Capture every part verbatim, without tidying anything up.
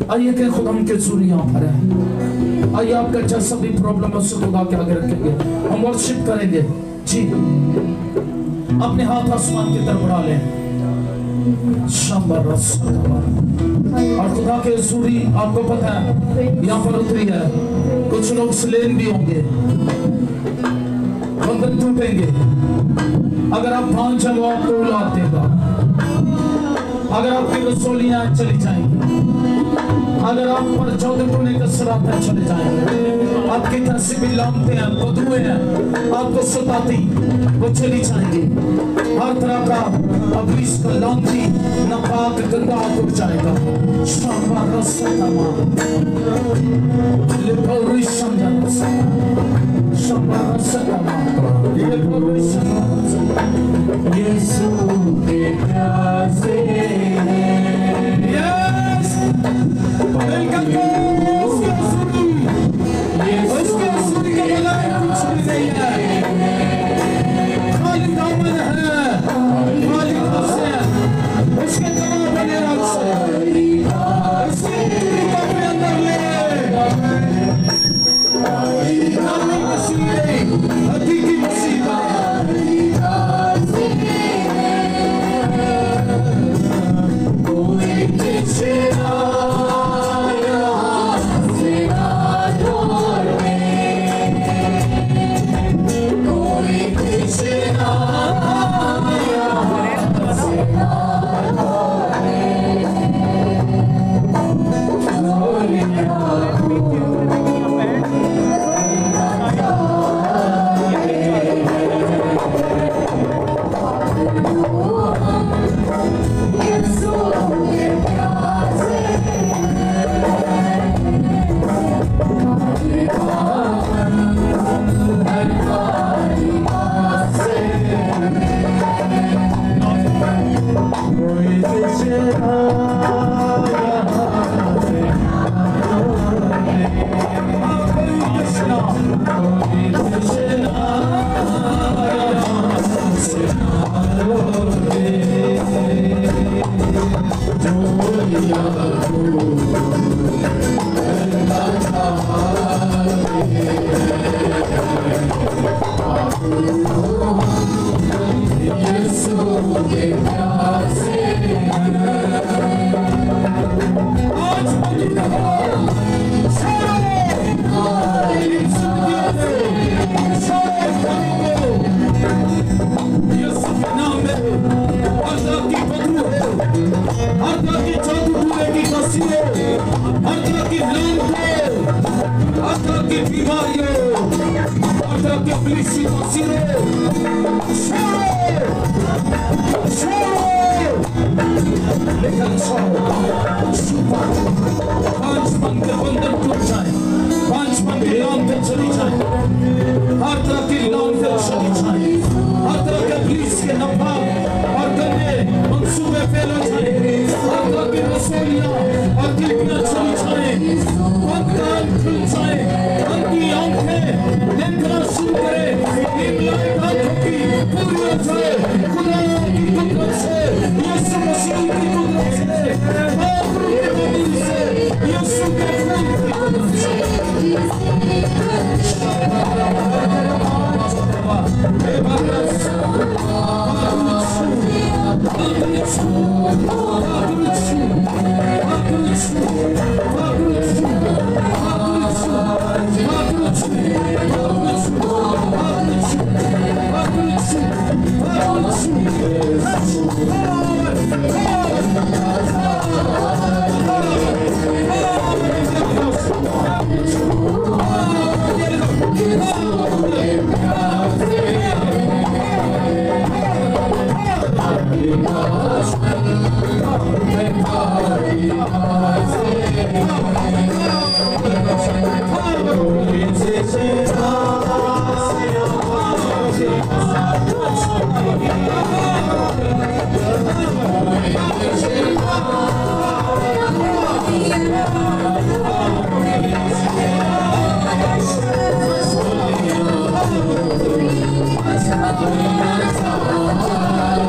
आइए कि खुदा के ज़रूरी यहाँ पर है। आइए आपका जैसा भी प्रॉब्लम है उससे खुदा के आगे रखेंगे, हम वर्शिप करेंगे। जी अपने हाथ आसमान की तरफ बढ़ा लें और खुदा के ज़रूरी आपको पता है यहाँ पर उतरी है। कुछ लोग स्लेन भी होंगे, बंधन टूटेंगे। अगर आप भांज है वो आपको उलाद देगा। अगर आपकी रसोलियां चली जाएंगी, अगर आप पर चौदह टूने का सराते चले जाएंगे, आपकी कैसी भी लामते हैं, बदुए हैं, आपको सताती वो चली जाएंगी। हर तरह का अबलीस का लामती नापाक गंदा उठ जाएगा। शाबाश रसतमा लिपोरी शंदनस शाबाश रसतमा लिपोरी शंदनस यीशु के प्यासे यस वेलकम टू उसके उसके सूरी का भला कुछ नहीं है। खाली दामन है, खाली खुशी है, उसके तमाम बने रख से उसके कृपा के अंदर ले नामी मसीह हकीकी मसीह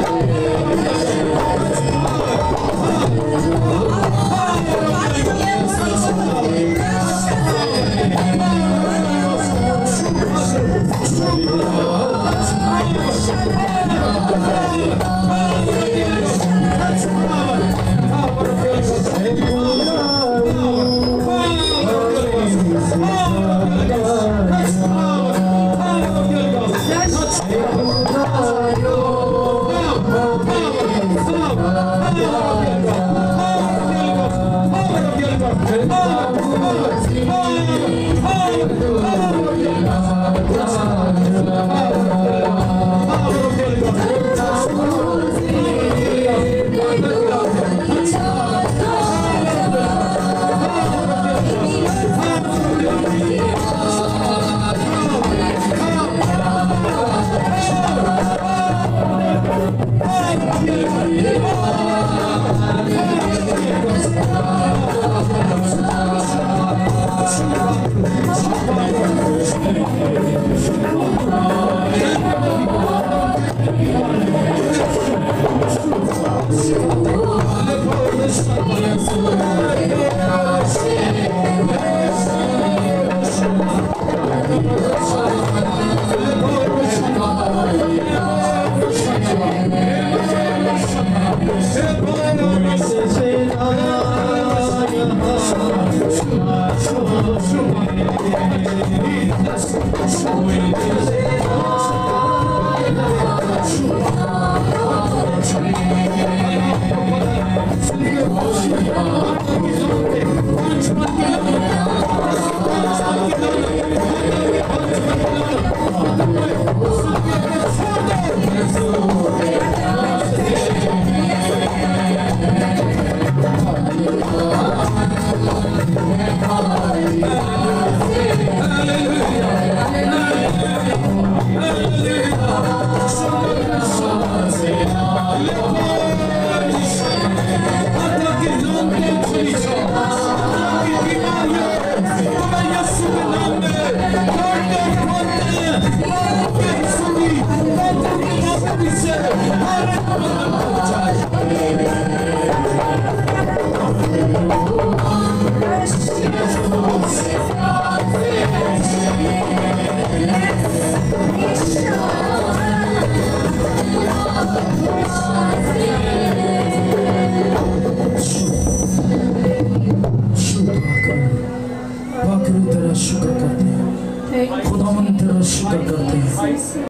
Yes. Yes,